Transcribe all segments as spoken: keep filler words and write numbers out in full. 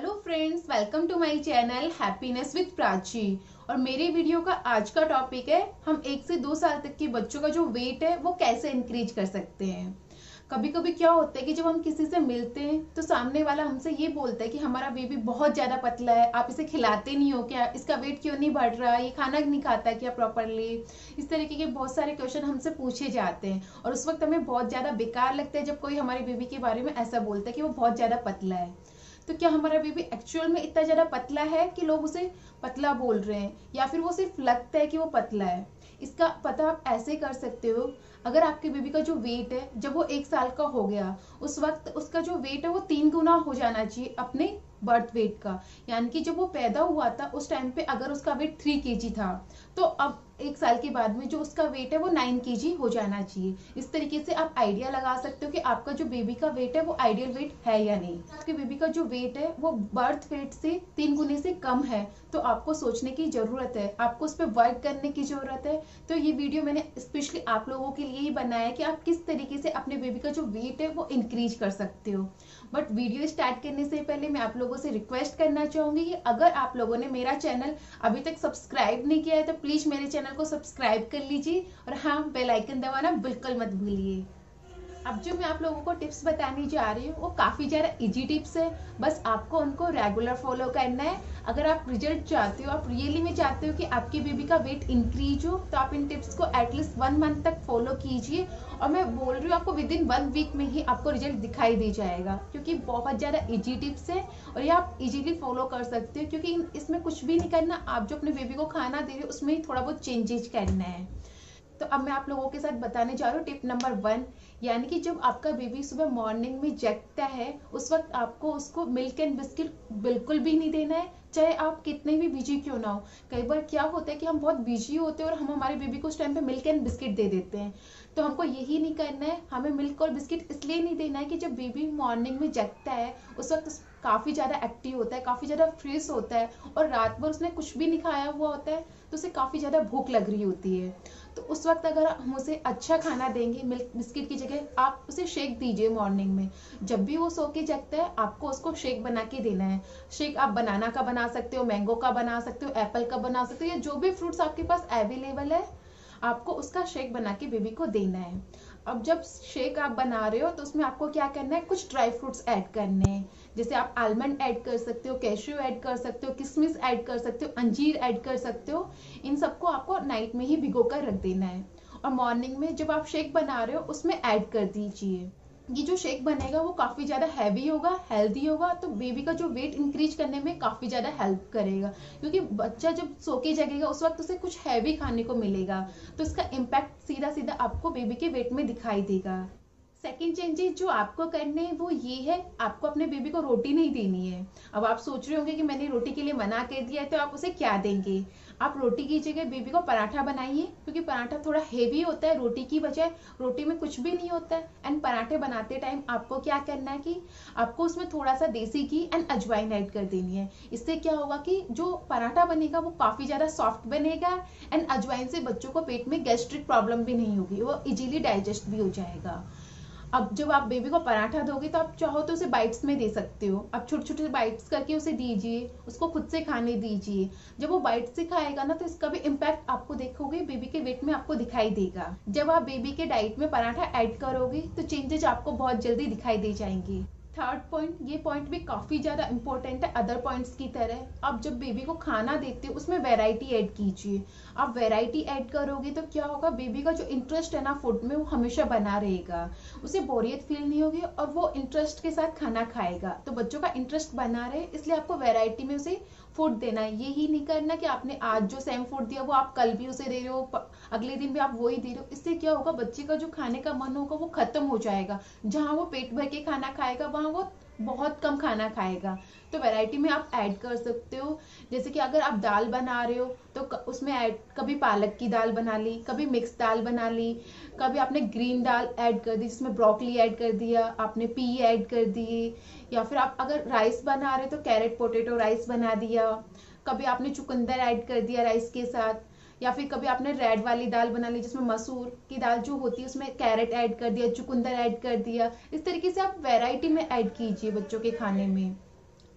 Hello friends, welcome to my channel happiness with Prachi. और मेरे video का आज का टॉपिक है हम एक से दो साल तक के बच्चों का जो वेट है वो कैसे इंक्रीज कर सकते हैं। कभी कभी क्या होता है कि जब हम किसी से मिलते हैं तो सामने वाला हमसे ये बोलता है कि हमारा बेबी बहुत ज्यादा पतला है, आप इसे खिलाते नहीं हो क्या, इसका वेट क्यों नहीं बढ़ रहा, ये खाना नहीं खाता क्या प्रॉपरली। इस तरीके के बहुत सारे क्वेश्चन हमसे पूछे जाते हैं और उस वक्त हमें बहुत ज्यादा बेकार लगता है जब कोई हमारे बेबी के बारे में ऐसा बोलता है कि वो बहुत ज्यादा पतला है। तो क्या हमारा बेबी एक्चुअल में इतना ज्यादा पतला है कि लोग उसे पतला बोल रहे हैं, या फिर वो सिर्फ लगता है कि वो पतला है। इसका पता आप ऐसे कर सकते हो, अगर आपके बेबी का जो वेट है जब वो एक साल का हो गया उस वक्त उसका जो वेट है वो तीन गुना हो जाना चाहिए अपने बर्थ वेट का। यानी कि जब वो पैदा हुआ था उस टाइम पे अगर उसका वेट थ्री केजी था तो अब एक साल के बाद में जो उसका वेट है वो नाइन केजी हो जाना चाहिए। इस तरीके से आप आइडिया लगा सकते हो कि आपका जो बेबी का वेट है वो आइडियल वेट है या नहीं। आपके बेबी का जो वेट है वो बर्थ वेट से तीन गुने से कम है तो आपको सोचने की जरूरत है, आपको उस पर वर्क करने की जरूरत है। तो ये वीडियो मैंने स्पेशली आप लोगों के लिए ही बनाया है कि आप किस तरीके से अपने बेबी का जो वेट है वो इंक्रीज कर सकते हो। बट वीडियो स्टार्ट करने से पहले मैं आप लोगों से रिक्वेस्ट करना चाहूंगी कि अगर आप लोगों ने मेरा चैनल अभी तक सब्सक्राइब नहीं किया है तो प्लीज मेरे चैनल को सब्सक्राइब कर लीजिए और हाँ, बेल आइकन दबाना बिल्कुल मत भूलिए। अब जो मैं आप लोगों को टिप्स बताने जा रही हूँ वो काफी ज्यादा इजी टिप्स है, बस आपको उनको रेगुलर फॉलो करना है। अगर आप रिजल्ट चाहते हो, आप रियली में चाहते हो कि आपके बेबी का वेट इंक्रीज हो, तो आप इन टिप्स को एटलीस्ट वन मंथ तक फॉलो कीजिए। और मैं बोल रही हूँ आपको विद इन वन वीक में ही आपको रिजल्ट दिखाई दे जाएगा, क्योंकि बहुत ज्यादा इजी टिप्स है और ये आप इजीली फॉलो कर सकते हो। क्योंकि इसमें कुछ भी नहीं करना, आप जो अपने बेबी को खाना दे रहे हो उसमें ही थोड़ा बहुत चेंजेस करना है। तो अब मैं आप लोगों के साथ बताने जा रही हूँ टिप नंबर वन। यानी कि जब आपका बेबी सुबह मॉर्निंग में जगता है उस वक्त आपको उसको मिल्क एंड बिस्किट बिल्कुल भी नहीं देना है, चाहे आप कितने भी बिजी क्यों ना हो। कई बार क्या होता है कि हम बहुत बिजी होते हैं और हम हमारे बेबी को उस टाइम पे मिल्क एंड बिस्किट दे देते हैं। तो हमको यही नहीं करना है। हमें मिल्क और बिस्किट इसलिए नहीं देना है कि जब बेबी मॉर्निंग में जगता है उस वक्त काफी ज्यादा एक्टिव होता है, काफी ज्यादा फ्रेश होता है और रात भर उसने कुछ भी नहीं खाया हुआ होता है तो उसे काफी ज्यादा भूख लग रही होती है। तो उस वक्त अगर हम उसे अच्छा खाना देंगे, मिल्क बिस्किट की जगह आप उसे शेक दीजिए मॉर्निंग में। जब भी वो सो के जगता है आपको उसको शेक बना के देना है। शेक आप बनाना का बना सकते हो, मैंगो का बना सकते हो, एप्पल का बना सकते हो, या जो भी फ्रूट्स आपके पास अवेलेबल है आपको उसका शेक बना के बेबी को देना है। अब जब शेक आप बना रहे हो तो उसमें आपको क्या करना है, कुछ ड्राई फ्रूट्स ऐड करने हैं। जैसे आप आलमंड ऐड कर सकते हो, कैश्यू ऐड कर सकते हो, किशमिश ऐड कर सकते हो, अंजीर ऐड कर सकते हो। इन सबको आपको नाइट में ही भिगो कर रख देना है और मॉर्निंग में जब आप शेक बना रहे हो उसमें ऐड कर दीजिए। ये जो शेक बनेगा वो काफी ज्यादा हैवी होगा, हेल्दी होगा, तो बेबी का जो वेट इंक्रीज करने में काफी ज्यादा हेल्प करेगा। क्योंकि बच्चा जब सो के जगेगा उस वक्त उसे कुछ हैवी खाने को मिलेगा तो इसका इम्पैक्ट सीधा सीधा आपको बेबी के वेट में दिखाई देगा। सेकेंड चेंजेस जो आपको करने हैं वो ये है, आपको अपने बेबी को रोटी नहीं देनी है। अब आप सोच रहे होंगे कि मैंने रोटी के लिए मना कर दिया है तो आप उसे क्या देंगे। आप रोटी की जगह बेबी को पराठा बनाइए, क्योंकि पराठा थोड़ा हेवी होता है रोटी की बजाय। रोटी में कुछ भी नहीं होता है। एंड पराठे बनाते टाइम आपको क्या करना है कि आपको उसमें थोड़ा सा देसी घी एंड अजवाइन ऐड कर देनी है। इससे क्या होगा कि जो पराठा बनेगा वो काफी ज्यादा सॉफ्ट बनेगा एंड अजवाइन से बच्चों को पेट में गैस्ट्रिक प्रॉब्लम भी नहीं होगी, वो इजीली डाइजेस्ट भी हो जाएगा। अब जब आप बेबी को पराठा दोगे तो आप चाहो तो उसे बाइट्स में दे सकते हो। आप छोटे छोटे बाइट्स करके उसे दीजिए, उसको खुद से खाने दीजिए। जब वो बाइट से खाएगा ना तो इसका भी इम्पैक्ट आपको देखोगे बेबी के वेट में आपको दिखाई देगा। जब आप बेबी के डाइट में पराठा ऐड करोगे तो चेंजेस आपको बहुत जल्दी दिखाई दे जाएंगे। थर्ड पॉइंट, ये पॉइंट भी काफी ज्यादा इंपॉर्टेंट है अदर पॉइंट्स की तरह। आप जब बेबी को खाना देते हो उसमें वैरायटी ऐड कीजिए। आप वैरायटी ऐड करोगे तो क्या होगा, बेबी का जो इंटरेस्ट है ना फूड में वो हमेशा बना रहेगा, उसे बोरियत फील नहीं होगी और वो इंटरेस्ट के साथ खाना खाएगा। तो बच्चों का इंटरेस्ट बना रहे इसलिए आपको वैरायटी में उसे फूड देना है। यही नहीं करना कि आपने आज जो सेम फूड दिया वो आप कल भी उसे दे रहे हो, अगले दिन भी आप वही दे रहे हो। इससे क्या होगा, बच्चे का जो खाने का मन होगा वो खत्म हो जाएगा। जहां वो पेट भर के खाना खाएगा वहां वो बहुत कम खाना खाएगा। तो वैरायटी में आप ऐड कर सकते हो। जैसे कि अगर आप दाल बना रहे हो तो उसमें ऐड, कभी पालक की दाल बना ली, कभी मिक्स दाल बना ली, कभी आपने ग्रीन दाल ऐड कर दी जिसमें ब्रोकली ऐड कर दिया, आपने पी ऐड कर दिए, या फिर आप अगर राइस बना रहे हो तो कैरेट पोटेटो राइस बना दिया, कभी आपने चुकंदर ऐड कर दिया राइस के साथ, या फिर कभी आपने रेड वाली दाल बना ली जिसमें मसूर की दाल जो होती है उसमें कैरेट ऐड कर दिया, चुकंदर ऐड कर दिया। इस तरीके से आप वैरायटी में ऐड कीजिए बच्चों के खाने में।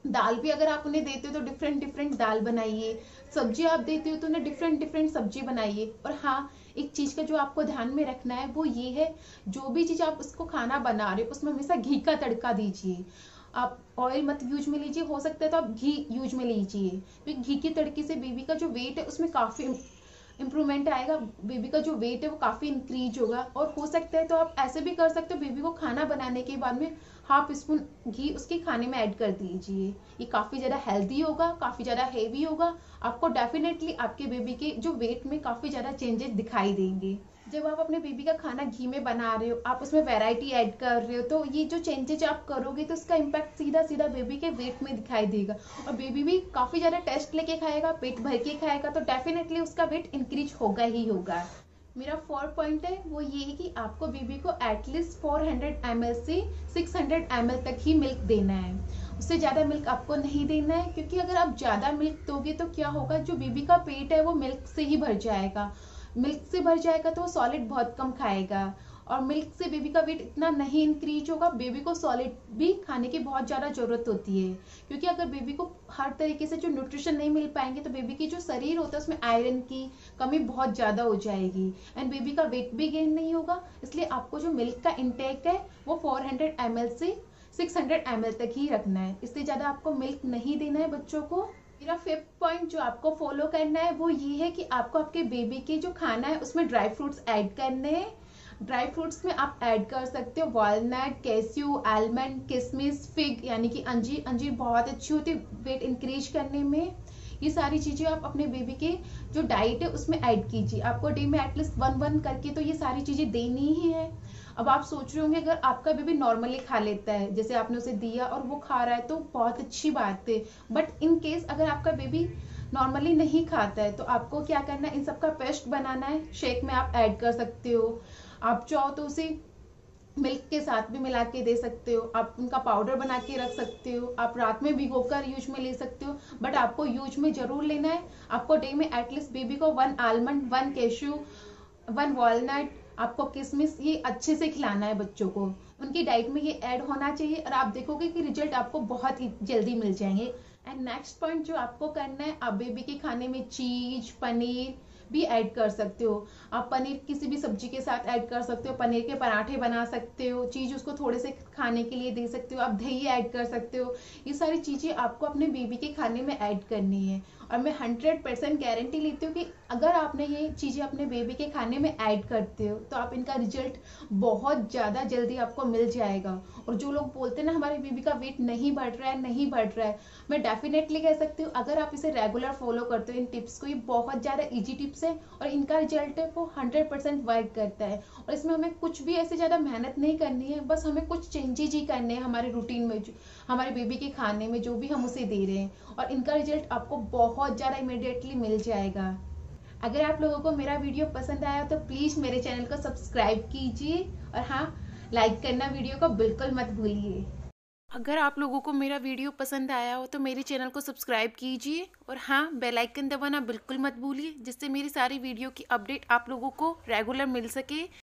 दाल भी अगर आप उन्हें देते हो तो डिफरेंट डिफरेंट दाल बनाइए, सब्जी आप देते हो तो उन्हें डिफरेंट डिफरेंट सब्जी बनाइए। और हाँ, एक चीज का जो आपको ध्यान में रखना है वो ये है, जो भी चीज आप उसको खाना बना रहे हो उसमें हमेशा घी का तड़का दीजिए। आप ऑयल मत यूज में लीजिए, हो सकता है तो आप घी यूज में लीजिए, क्योंकि घी के तड़के से बेबी का जो वेट है उसमें काफी इम्प्रूवमेंट आएगा, बेबी का जो वेट है वो काफी इंक्रीज होगा। और हो सकता है तो आप ऐसे भी कर सकते हो, बेबी को खाना बनाने के बाद में हाफ स्पून घी उसके खाने में ऐड कर दीजिए। ये काफी ज्यादा हेल्दी होगा, काफी ज्यादा हेवी होगा, आपको डेफिनेटली आपके बेबी के जो वेट में काफी ज्यादा चेंजेस दिखाई देंगे। जब आप अपने बेबी का खाना घी में बना रहे हो, आप उसमें वैरायटी ऐड कर रहे हो, तो ये जो चेंजेज आप करोगे तो उसका इम्पैक्ट सीधा सीधा बेबी के वेट में दिखाई देगा। और बेबी भी काफी ज्यादा टेस्ट लेके खाएगा, पेट भर के खाएगा, तो डेफिनेटली उसका वेट इंक्रीज होगा ही होगा। मेरा फोर्थ पॉइंट है वो ये है कि आपको बेबी को at least four hundred M L से सिक्स हंड्रेड एम एल तक ही मिल्क देना है। उससे ज़्यादा मिल्क आपको नहीं देना है, क्योंकि अगर आप ज़्यादा मिल्क दोगे तो क्या होगा, जो बेबी का पेट है वो मिल्क से ही भर जाएगा। मिल्क से भर जाएगा तो वो सॉलिड बहुत कम खाएगा, और मिल्क से बेबी का वेट इतना नहीं इंक्रीज होगा। बेबी को सॉलिड भी खाने की बहुत ज़्यादा ज़रूरत होती है, क्योंकि अगर बेबी को हर तरीके से जो न्यूट्रिशन नहीं मिल पाएंगे तो बेबी की जो शरीर होता है उसमें आयरन की कमी बहुत ज़्यादा हो जाएगी, एंड बेबी का वेट भी गेन नहीं होगा। इसलिए आपको जो मिल्क का इंटेक है वो फोर हंड्रेड एम एल से सिक्स हंड्रेड एम एल तक ही रखना है, इससे ज़्यादा आपको मिल्क नहीं देना है बच्चों को। मेरा फिफ्थ पॉइंट जो आपको फॉलो करना है वो ये है कि आपको आपके बेबी के जो खाना है उसमें ड्राई फ्रूट्स ऐड करने हैं। ड्राई फ्रूट्स में आप ऐड कर सकते हो वॉलनट, कैस्यू, आलमंड, किशमिश, फिग यानी कि अंजीर। अंजीर बहुत अच्छी होती है वेट इंक्रीज करने में। ये सारी चीजें आप अपने बेबी के जो डाइट है उसमें ऐड कीजिए। आपको डे में एटलीस्ट वन वन करके तो ये सारी चीजें देनी ही है। अब आप सोच रहे होंगे अगर आपका बेबी नॉर्मली खा लेता है, जैसे आपने उसे दिया और वो खा रहा है, तो बहुत अच्छी बात है। बट इन केस अगर आपका बेबी नॉर्मली नहीं खाता है तो आपको क्या करना है, इन सब का पेस्ट बनाना है। शेक में आप ऐड कर सकते हो, आप चाहो तो उसे मिल्क के साथ भी मिला के दे सकते हो, आप उनका पाउडर बना के रख सकते हो, आप रात में भिगोकर यूज में ले सकते हो। बट आपको यूज में जरूर लेना है। आपको डे में एटलीस्ट बेबी को one almond, one cashew, one walnut, आपको किशमिश, ये अच्छे से खिलाना है बच्चों को। उनकी डाइट में ये ऐड होना चाहिए, और आप देखोगे कि रिजल्ट आपको बहुत ही जल्दी मिल जाएंगे। एंड नेक्स्ट पॉइंट जो आपको करना है, आप बेबी के खाने में चीज, पनीर भी ऐड कर सकते हो। आप पनीर किसी भी सब्जी के साथ ऐड कर सकते हो, पनीर के पराठे बना सकते हो, चीज उसको थोड़े से खाने के लिए दे सकते हो, आप दही ऐड कर सकते हो। ये सारी चीजें आपको अपने बेबी के खाने में ऐड करनी है। और मैं हंड्रेड परसेंट गारंटी लेती हूँ कि अगर आपने ये चीजें अपने बेबी के खाने में ऐड करते हो तो आप इनका रिजल्ट बहुत ज्यादा जल्दी आपको मिल जाएगा। और जो लोग बोलते हैं ना हमारे बेबी का वेट नहीं बढ़ रहा है, नहीं बढ़ रहा है, मैं डेफिनेटली कह सकती हूँ अगर आप इसे रेगुलर फॉलो करते हो इन टिप्स को, ये बहुत ज्यादा इजी टिप्स है और इनका रिजल्ट है वो हंड्रेड परसेंट वर्क करता है। और इसमें हमें कुछ भी ऐसे ज्यादा मेहनत नहीं करनी है, बस हमें कुछ चेंजेज ही करने हैं हमारे रूटीन में, हमारे बेबी के खाने में जो भी हम उसे दे रहे हैं, और इनका रिजल्ट आपको बहुत ज्यादा इमीडिएटली मिल जाएगा। अगर आप लोगों को मेरा वीडियो पसंद आया तो प्लीज मेरे चैनल को सब्सक्राइब कीजिए, और हाँ, लाइक करना वीडियो को बिल्कुल मत भूलिए। अगर आप लोगों को मेरा वीडियो पसंद आया हो तो मेरे चैनल को सब्सक्राइब कीजिए, और हाँ, बेल आइकन दबाना बिल्कुल मत भूलिए, जिससे मेरी सारी वीडियो की अपडेट आप लोगों को रेगुलर मिल सके।